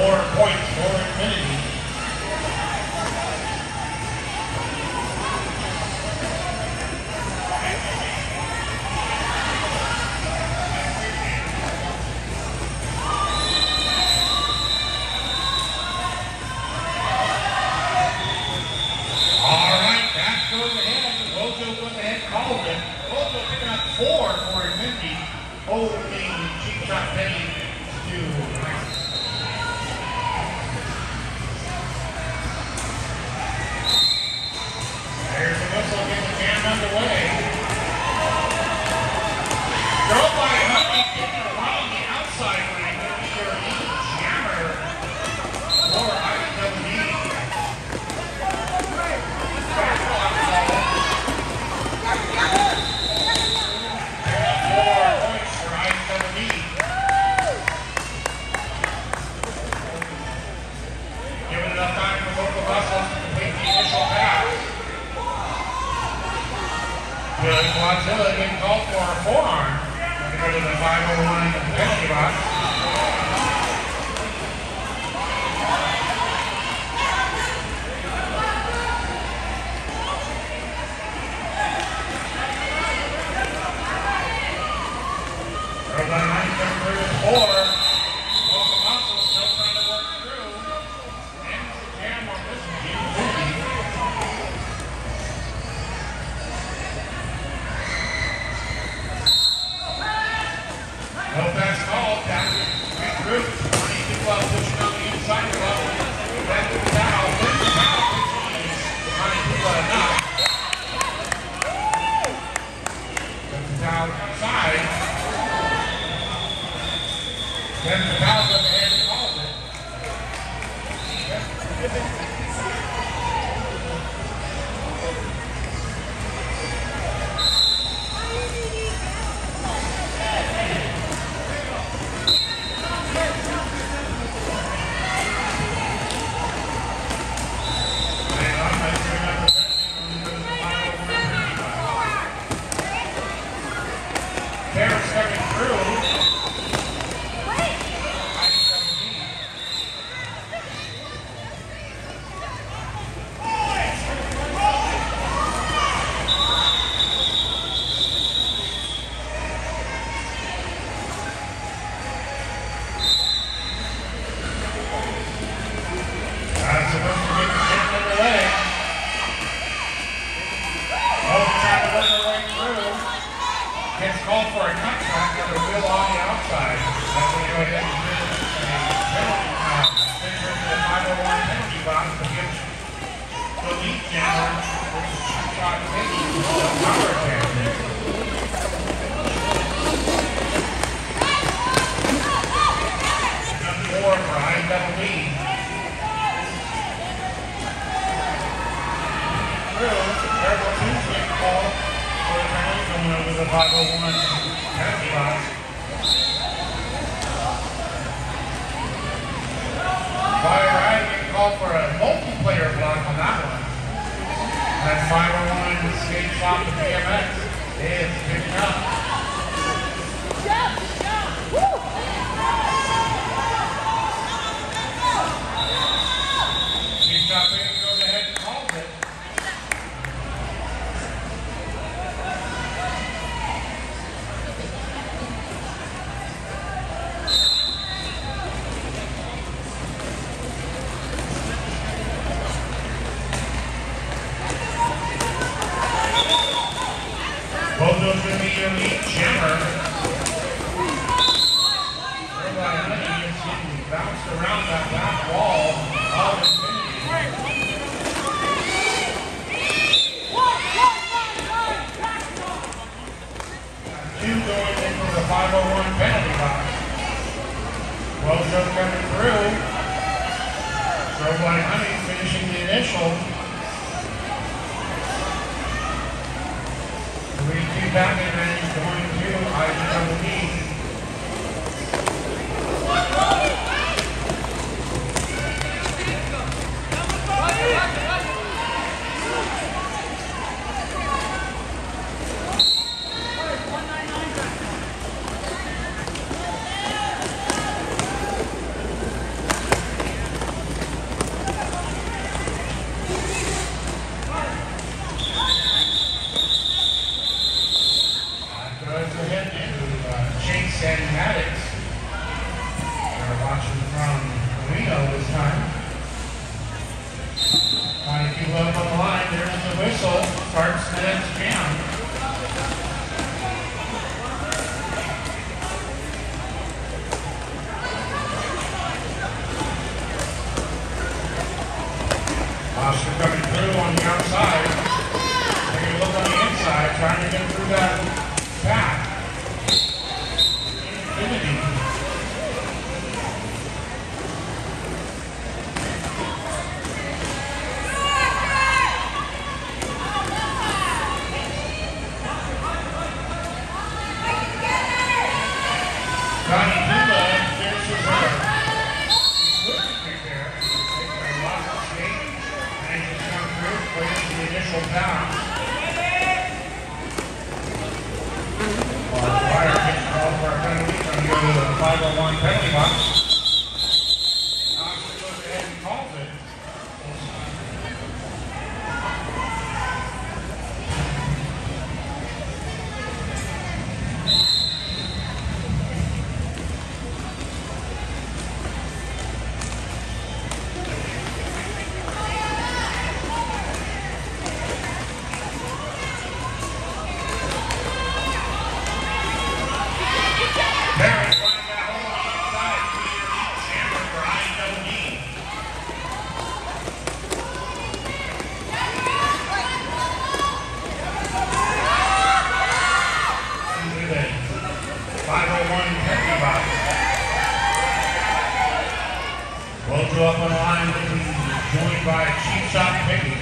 4 points for Infinity. All right, that goes ahead. Wojo goes ahead, calls it. Wojo picking up 4 for Infinity, holding Cheap Shot Penny to there's the whistle, get the jam underway. Drove by Honey, getting around the outside ring. Going to be your jammer for IWD. Back on the ball. 4 points for IWD. Giving enough time for local Russell to complete the initial pass. Good Quadzilla getting called for a forearm. Going to go to the 501 penalty box. Robot 9 coming through with 4. Local Muscle still trying to work through. And the jam on this one. No pass call, pass it through. 22 pushing on the inside level. Back to the towel. There's the towel, which is 22 enough. There's the towel outside. Then the towel's up ahead and calls it. Harris coming through. That's supposed to get the jam underway. Both trying to work their way through. Gets called for a contract with a wheel on the outside. That's when you go ahead and do a penalty. Send her to the 501 penalty box to give the lead jammer, which is Cheap Shot Penny, the power attack. Number 4 for IWD. Terrible Tuesday call for the penalty coming over the 501 penalty box. Fire Ride getting called for a multiplayer block on that one. That 501 skate shot with BMX is picking up. Cheap Shot Penny goes ahead and calls it. Both those going to be your lead jammer. Everybody Honey is getting bounced around that back wall of Infinity. 2 going into the 501 penalty box. Wojo coming through. Robot Honey finishing the initial. 3-2 back and then he's going to IWD. Oscar coming through on the outside. Taking a look on the inside, trying to get through that path. Infinity. Johnny Pula finishes her. He's looking right there. Taking a lot of skate. And he's come through, clears the initial pass. Fire gets called for a penalty. Going to go to the 501 penalty box. Oscar goes ahead and calls it. Barrett running that hole on the inside. Chandler for IWD. Into the 501 penalty box. Wojo up on the line, joined by Cheap Shot Piggy.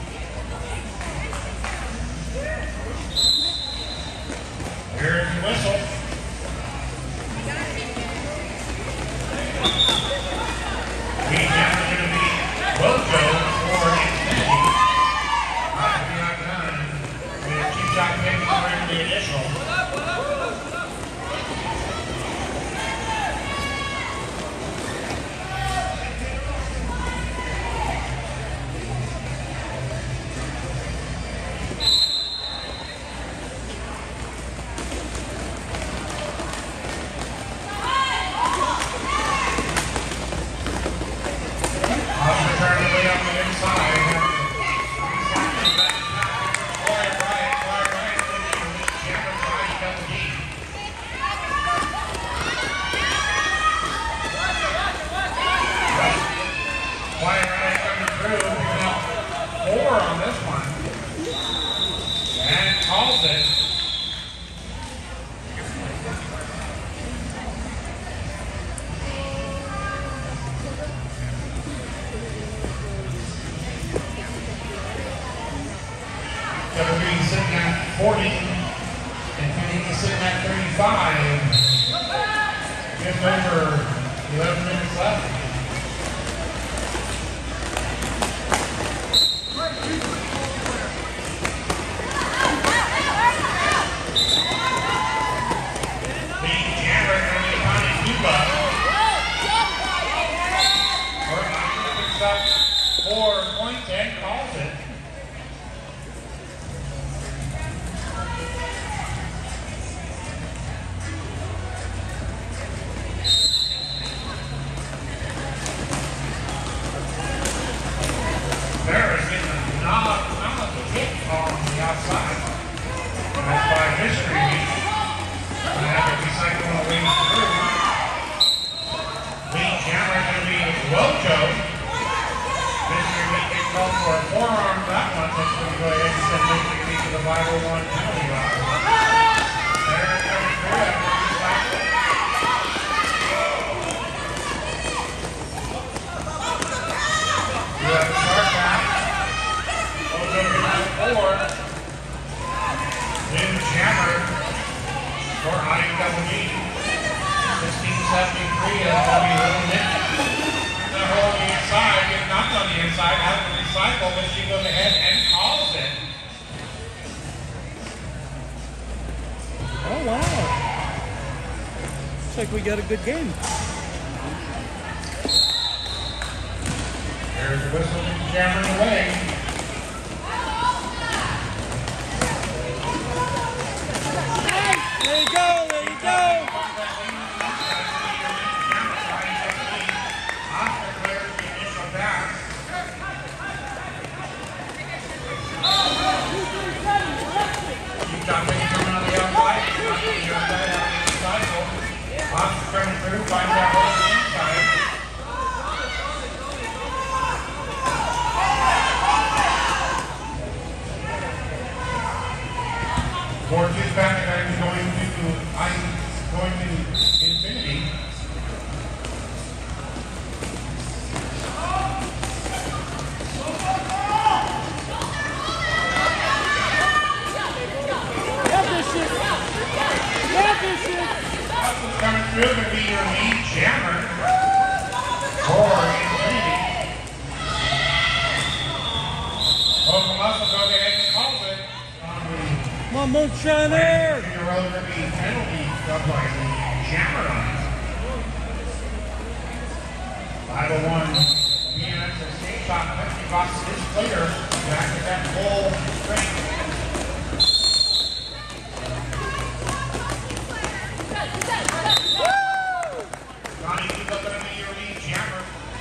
Here's the whistle. He's now going to be Wojo for Infinity. Not done. With Cheap Shot Piggy for the initial. Oscar trying to lay on the inside. Quiet right. Chandler for IWD. Quiet right coming through. Picking up 4 on this one. And calls it. Evergreen sitting at 40, and Phoenix sitting at 35. Just over 11 minutes left. Being Cameron from the Connie Cuba. Orlando picks up 4 points and calls it. Ferris getting a knob of the hit on the outside. And that's by Mystery. Going to have to recycle on the way through. Lee Cameron going to be Wojo. Mystery gets called for a forearm that one. That's going to go ahead and send Mystery to the 501 penalty box. Ferris coming through after recycle. You have a start back. Wojo gets the 4. Lynn Jammer for IWD. 1673 as Bobby Little Nick. The hole on the inside, getting knocked on the inside, having to recycle, but she goes ahead and calls it. Oh, wow. Looks like we got a good game. There's the whistle jamming away. There you go, there you go. Oscar clears the initial pass. Keep jumping, coming on the outside. Oscar coming through, finds that hole on the inside. on, Moonshiner! Junior road will be penalty struck by the Jammer. 501 BMX escape shot. Penalty box is clear. Back at that full strength. Johnny keeps up going to be your lead Jammer.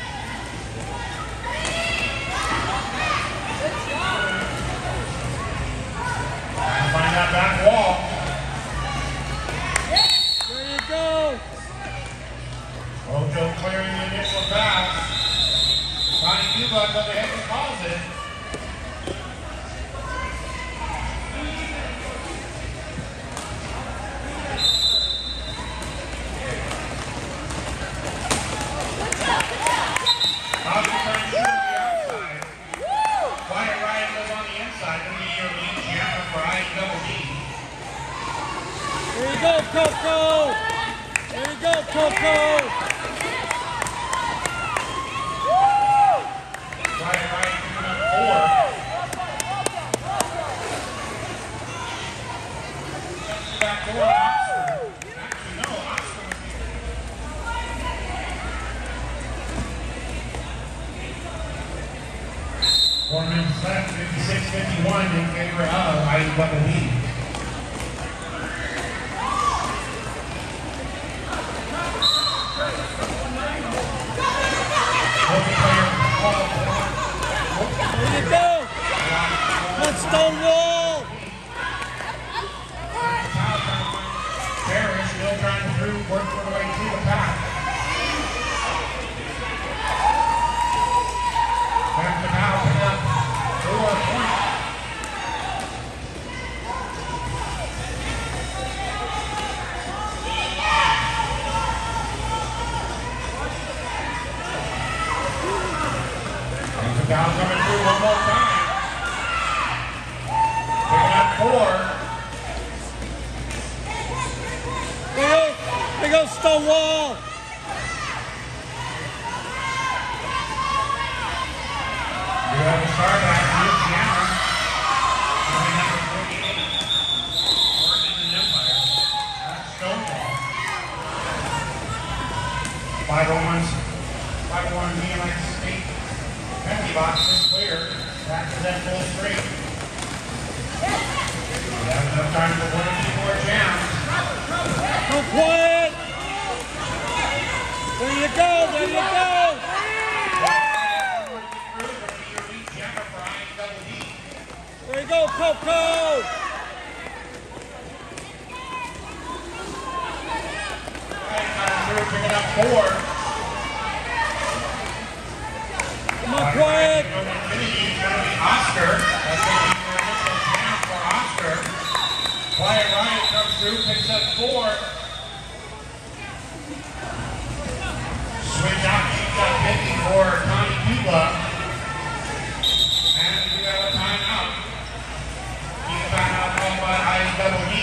Find that back wall. There you go. Ojo clearing the initial pass. Johnny Cuba goes ahead and calls it. Bobby trying to shoot on the outside. Quiet Ryan goes on the inside. Going to be your lead Jammer for IED. There you go, Coco. There you go, Coco. Quiet Ryan coming up 4. Back 4. Actually, no, Oscar. 4 minutes left, 56-51 in favor of IED. There you go. Let's Stonewall. Parrish still trying to work their way to the pack. Back to now, pick up 4 points. And the foul coming through one more time. Picking up 4. There you go, Stonewall. You have a start back with Jammer. Coming number 48. Working in Empire. That's Stonewall. 501 BMX State. Penalty box is clear. Back to that full straight. We have enough time for 1 or 2 more jams. Go quiet. There you go, there you go. There you go, Coco. Picking up 4. Come on, quiet. It's going to be Oscar. That's going to be your initial jam for Oscar. Quiet Ryan comes through, picks up 4. Switch out, keeps up 50 for Connie Cuba. And we have a timeout. Keep timeout called by IED.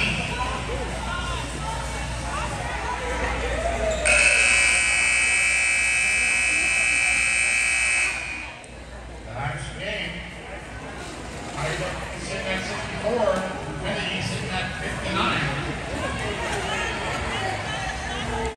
Game. IED sitting at 64, Kennedy sitting at 59.